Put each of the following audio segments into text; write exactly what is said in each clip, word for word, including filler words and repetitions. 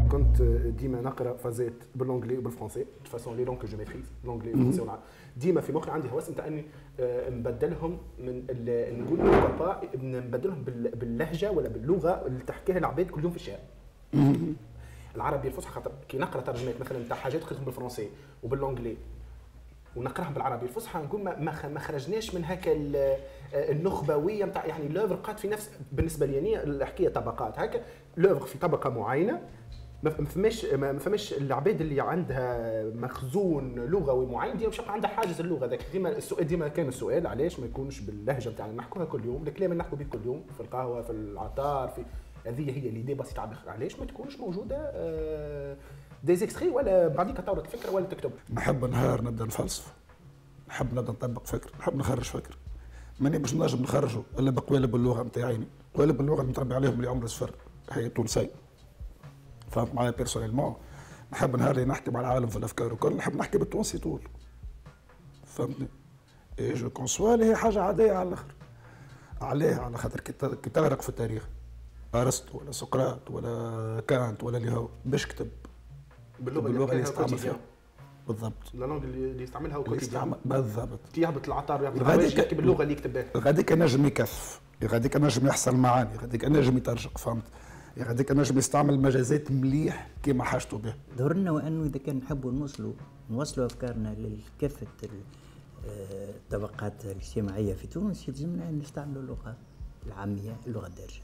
كنت ديما نقرا فازات بالانجلي وبالفرنسي دو فاسون لي لونغ كو جو ميتريز الانجلي والفرنسي والعربي. ديما في مخي عندي هوس نتاع اني نبدلهم من نقول با نبدلهم باللهجه ولا باللغه اللي تحكيها العباد كل يوم في الشارع. العربي الفصحى خاطر كي نقرا ترجمات مثلا نتاع حاجات قريتهم بالفرنسي وبالانجلي ونقراهم بالعربي الفصحى نقول ما ما خرجناش من هكا النخبويه نتاع يعني لوفر قات في نفس بالنسبه لي يعني الحكايه طبقات هكا لوفر في طبقه معينه ما فماش ما فماش العباد اللي عندها مخزون لغوي معين ديما باش عندها حاجز اللغه ذاك ديما السؤال ديما كان السؤال علاش ما يكونش باللهجه نتاعنا نحكوها كل يوم الكلام اللي نحكوا به كل يوم في القهوه في العطار في هذه هي اللي دي بسيطه عبخ علاش ما تكونش موجوده آه ديزيكستري ولا بعديك تطورك فكره ولا تكتب. نحب نهار نبدا نفلسف نحب نبدا نطبق فكر نحب نخرج فكر ماني باش نجم نخرجه الا بقوالب اللغه نتاعي قوالب اللغه اللي متربي عليهم اللي عمر صفر هي تونسي فهمت معايا بيرسونيلمون نحب نهار اللي نحكي مع العالم في الافكار وكل نحب نحكي بالتونسي طول فهمتني اي جو كونسوا هي حاجه عاديه على الاخر عليه على خاطر كي تغرق في التاريخ ارسطو ولا سقراط ولا كانت ولا اللي هو باش كتب باللغه, باللغة اللي يستعمل فيها بالضبط اللغه اللي يستعملها وكوتيديان بالضبط كي يهبط العطار يحكي باللغه اللي يكتب بها غاديك نجم يكثف غاديك نجم يحصل معاني غاديك نجم يترجق فهمت غاديك نجم يستعمل مجازات مليح كيما حاجته به. دورنا وانه اذا كان نحبوا نوصلوا نوصلوا افكارنا لكافه الطبقات الاجتماعيه في تونس يلزمنا ان نستعملوا اللغه العاميه اللغه الدارجه.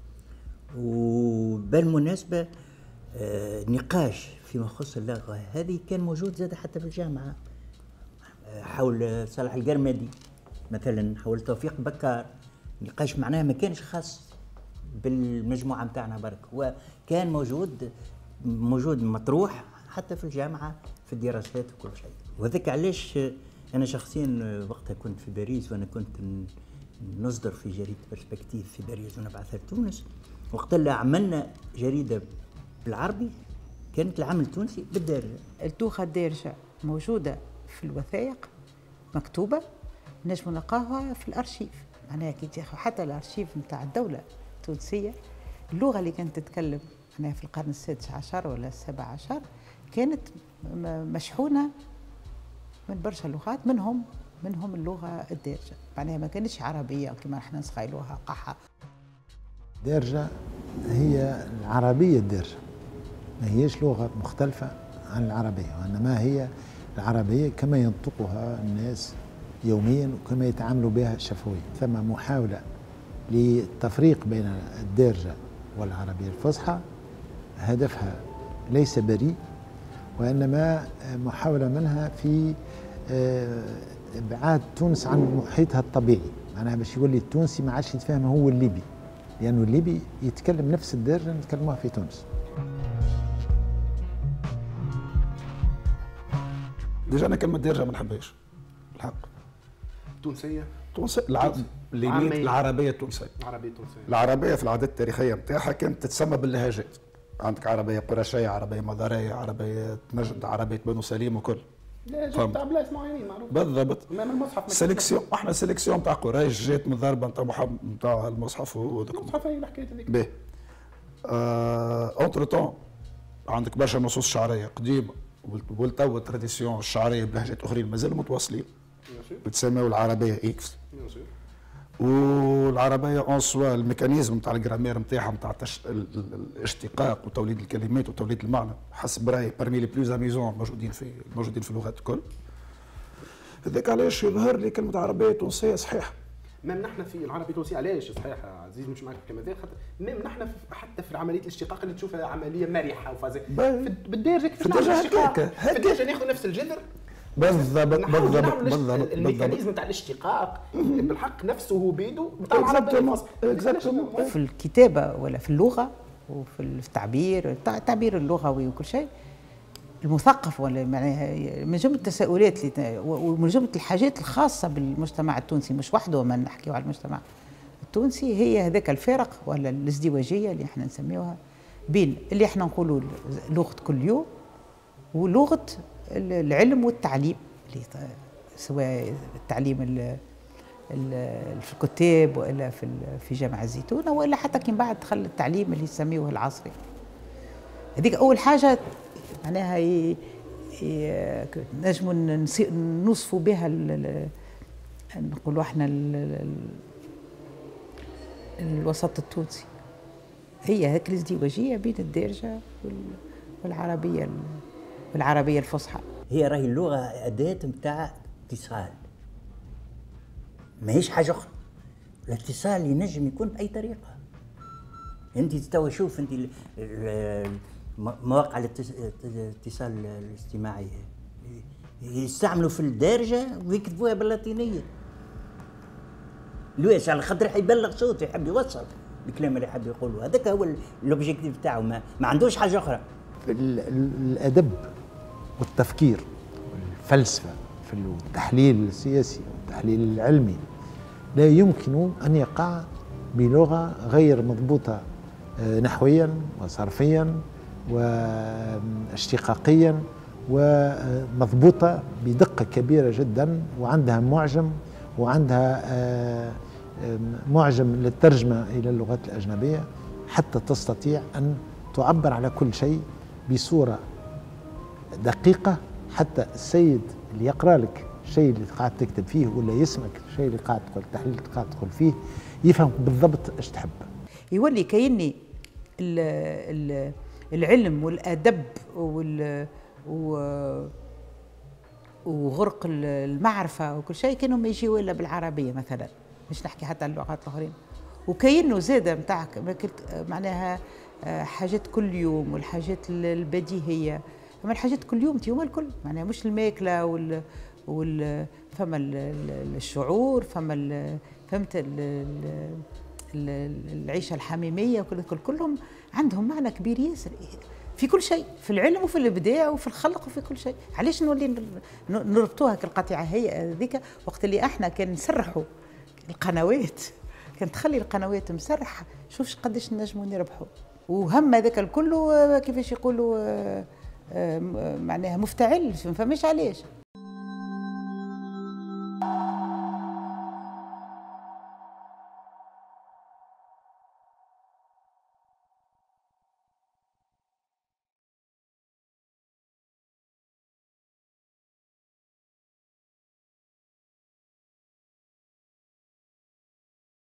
وبالمناسبه نقاش فيما يخص اللغه هذه كان موجود زاد حتى في الجامعه حول صالح القرمدي مثلا حول توفيق بكار نقاش معناها ما كانش خاص بالمجموعه نتاعنا برك هو كان موجود موجود مطروح حتى في الجامعه في الدراسات وكل شيء. وهذاك علاش انا شخصيا وقتها كنت في باريس وانا كنت نصدر في جريده برسبكتيف في باريس ونبعثها لتونس وقت اللي عملنا جريده بالعربي كانت العمل التونسي بالدارجه. اللغه الدارجه موجوده في الوثائق مكتوبه نجم نلقاها في الارشيف معناها كي تاخذ حتى الارشيف نتاع الدوله التونسيه اللغه اللي كانت تتكلم معناها في القرن السادس عشر ولا السابع عشر كانت مشحونه من برشا لغات منهم منهم اللغه الدارجه معناها ما كانتش عربيه كما احنا نسخيلوها قحه. الدارجه هي العربيه الدارجه ما هيش لغه مختلفه عن العربيه وانما هي العربيه كما ينطقها الناس يوميا وكما يتعاملوا بها شفويا. ثم محاوله للتفريق بين الدارجه والعربيه الفصحى هدفها ليس بريء وانما محاوله منها في ابعاد تونس عن محيطها الطبيعي معناها باش يولي التونسي ما عادش يتفاهم هو الليبي لانه الليبي يتكلم نفس الدارجه اللي نتكلموها في تونس. ديجا انا كلمه دارجه ما نحبهاش الحق. تونسيه تونسيه الع... العربيه التونسيه العربيه التونسيه العربيه في العادات التاريخيه نتاعها كانت تتسمى باللهجات عندك عربيه قرشيه عربيه مضاريه عربيه نجد عربيه بنو سليم وكل لا تاع بلايص معينين معروف بالضبط. امام المصحف سيليكسيون احنا سيليكسيون تاع قريش جات من ضربه نتاع محمد نتاع المصحف وذاك المصحف هي الحكايه هذيك باهي اونتر تون عندك برشا نصوص شعريه قديمه والتو التراديسيون الشعريه بلهجات اخرين مازالوا متواصلين بتسميوا العربيه اكس والعربيه اون سوا الميكانيزم نتاع الجرامير نتاعها نتاع تش... الاشتقاق وتوليد الكلمات وتوليد المعنى حسب رايي بارمي لي بلوز اميزون موجودين في موجودين في اللغات الكل. هذاك علاش يظهر لي كلمه عربيه تونسيه صحيحه. مام نحن في العربيه التونسيه علاش صحيح عزيز مش معك كما ذاك خاطر مام نحن حتى في عمليه الاشتقاق اللي تشوفها عمليه مرحه وفازه بالدارجه كيفاش نعمل الاشتقاق في الدارجه ناخذ نفس الجذر بالضبط بالضبط بالضبط الميكانيزم تاع الاشتقاق بالحق نفسه هو بيدو نتاع العربيه الفصحى في الكتابه ولا في اللغه وفي التعبير التعبير اللغوي وكل شيء المثقف ولا معناها من جمله التساؤلات ومن جمله الحاجات الخاصه بالمجتمع التونسي مش وحده ما نحكيو على المجتمع التونسي هي هذاك الفارق ولا الازدواجيه اللي احنا نسميوها بين اللي احنا نقولوا لغه كل يوم ولغه العلم والتعليم اللي سواء التعليم في الكتاب والا في في جامع الزيتونه والا حتى كي بعد دخل التعليم اللي يسميوه العصري. هذيك اول حاجه معناها ي... ي... نجموا نسي... نوصفوا بها ال... نقولوا احنا ال... ال... الوسط التونسي، هي هيك الازدواجيه بين الدارجه وال... والعربيه ال... والعربيه الفصحى. هي راهي اللغه اداه نتاع اتصال، ماهيش حاجه اخرى. الاتصال ينجم يكون باي طريقه. انت توا شوف انت ال... ال... مواقع الاتصال الاجتماعي يستعملوا في الدارجه ويكتبوها باللاتينيه. ليش؟ على خاطر يبلغ صوته، يحب يوصل الكلام اللي يحب يقوله. هذاك هو الاوبجيكتيف تاعو، ما, ما عندوش حاجه اخرى. الادب والتفكير والفلسفه في التحليل السياسي والتحليل العلمي لا يمكن ان يقع بلغه غير مضبوطه نحويا وصرفيا واشتقاقيا ومضبوطة بدقة كبيرة جدا، وعندها معجم وعندها معجم للترجمة إلى اللغات الأجنبية حتى تستطيع أن تعبر على كل شيء بصورة دقيقة، حتى السيد اللي يقرأ لك الشيء اللي قاعد تكتب فيه ولا يسمعك الشيء اللي قاعد تقول التحليل اللي قاعد تقول فيه يفهم بالضبط ايش تحب. يولي كأني العلم والأدب وال وغرق المعرفة وكل شيء كانوا ما يجيوا إلا بالعربية مثلا، مش نحكي حتى عن اللغات الأخرين. وكأنه زادة متاعك معناها حاجات كل يوم والحاجات البديهية، أما الحاجات كل يوم تيوم الكل معناها مش الماكلة وال وال فما الشعور، فما ال فهمت ال العيشة الحميمية وكل كلهم عندهم معنى كبير ياسر في كل شيء، في العلم وفي الابداع وفي الخلق وفي كل شيء. علاش نولي نربطوها كالقطيعه هي هذيك وقت اللي احنا كان نسرحوا القنوات، كان تخلي القنوات مسرحه، شوفش قداش نجموا نربحوا. وهم هذاك الكل كيفاش يقولوا معناها مفتعل، ما فماش علاش.